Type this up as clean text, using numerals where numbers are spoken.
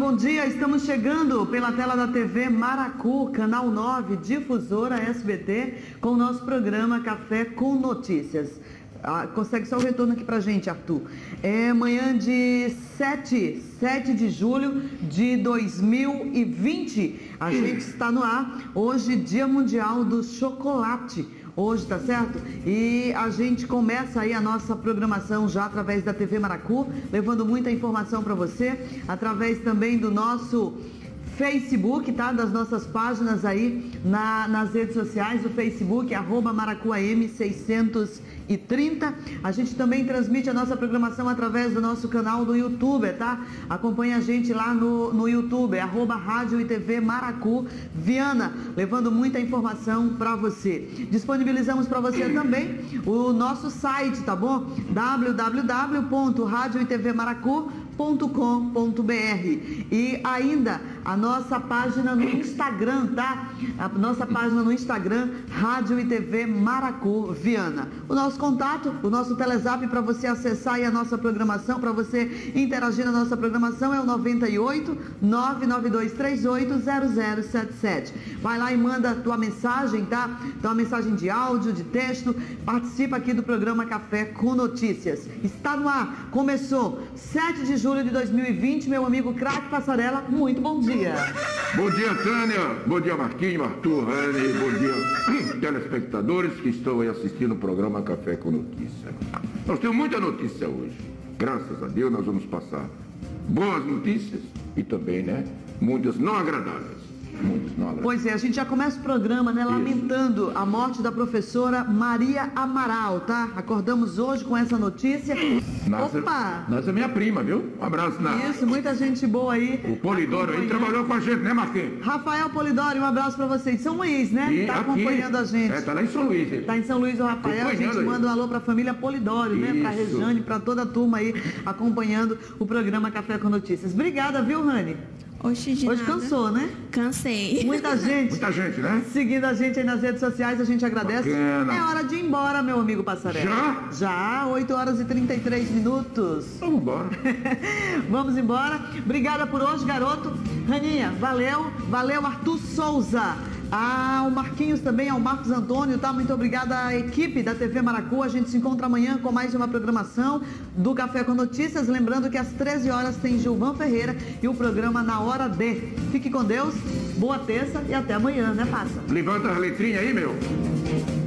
bom dia. Estamos chegando pela tela da TV Maracu, canal 9, difusora SBT, com o nosso programa Café com Notícias. Consegue só o retorno aqui pra gente, Arthur. É manhã de 7 de julho de 2020. A gente está no ar. Hoje, Dia Mundial do Chocolate. Hoje, tá certo? E a gente começa aí a nossa programação já através da TV Maracu, levando muita informação para você, através também do nosso Facebook, tá? Das nossas páginas aí nas redes sociais, o Facebook, @maracuam630. A gente também transmite a nossa programação através do nosso canal do YouTube, tá? Acompanha a gente lá no YouTube, @Rádio e TV Maracu Viana, levando muita informação para você. Disponibilizamos para você também o nosso site, tá bom? www.radioetvmaracu.com.br e ainda a nossa página no Instagram, tá? A nossa página no Instagram, Rádio e TV Maracu Viana. O nosso contato, o nosso telezap para você acessar aí a nossa programação, para você interagir na nossa programação é o 98 99238 0077. Vai lá e manda a tua mensagem, tá? Tua mensagem de áudio, de texto, participa aqui do programa Café com Notícias. Está no ar, começou 7 de julho de 2020, meu amigo Craque Passarela, muito bom dia. Bom dia, Tânia, bom dia, Marquinhos, Arthur, Rani, bom dia, telespectadores que estão aí assistindo o programa Café com Notícias. Nós temos muita notícia hoje, graças a Deus nós vamos passar boas notícias e também, né, muitas não agradáveis. Pois é, a gente já começa o programa, né, lamentando a morte da professora Maria Amaral, tá? Acordamos hoje com essa notícia. Opa! Nossa, minha prima, viu? Um abraço, Nádia. Isso, muita gente boa aí. O Polidoro aí trabalhou com a gente, né, Marquinhos? Rafael Polidoro, um abraço pra vocês. São Luís, né? E tá aqui, acompanhando a gente. Tá lá em São Luís. Ele. Tá em São Luís o Rafael, a gente manda um alô pra família Polidoro, né? Pra Rejane, pra toda a turma aí acompanhando o programa Café com Notícias. Obrigada, viu, Rani? Hoje cansou, né? Cansei. Muita gente. Muita gente, né? Seguindo a gente aí nas redes sociais, a gente agradece. Bacana. É hora de ir embora, meu amigo Passarela. Já, 8 horas e 33 minutos. Vamos embora. Vamos embora. Obrigada por hoje, garoto. Raninha, valeu. Valeu, Arthur Souza. O Marquinhos também, ao Marcos Antônio, tá? Muito obrigada à equipe da TV Maracu. A gente se encontra amanhã com mais uma programação do Café com Notícias. Lembrando que às 13 horas tem Gilvan Ferreira e o programa Na Hora D. Fique com Deus, boa terça e até amanhã, né, Passa? Levanta as letrinhas aí, meu.